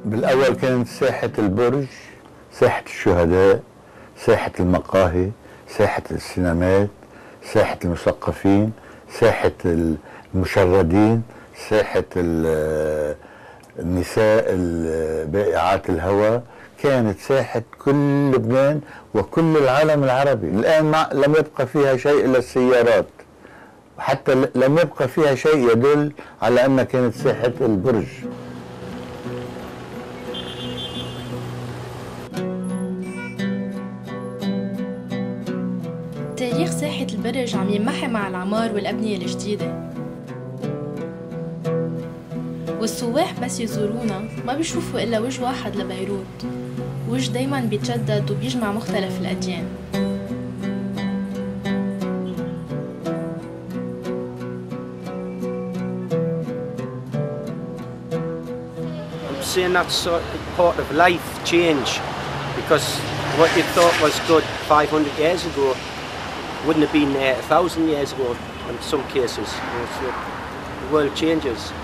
بالأول كانت ساحة البرج، ساحة الشهداء، ساحة المقاهي، ساحة السينمات، ساحة المثقفين، ساحة المشردين، ساحة النساء بائعات الهواء. كانت ساحة كل لبنان وكل العالم العربي. الآن لم يبقى فيها شيء إلا السيارات، حتى لم يبقى فيها شيء يدل على أنها كانت ساحة البرج. تاريخ ساحة البرج عم ينمحي مع العمار والأبنية الجديدة، والسواح بس يزورونا ما بيشوفوا إلا وجه واحد لبيروت، وجه دايما بيتجدد وبيجمع مختلف الأديان. I'm saying that's sort of part of life change, because what you thought was good 500 years ago wouldn't have been there 1,000 years ago in some cases. So the world changes.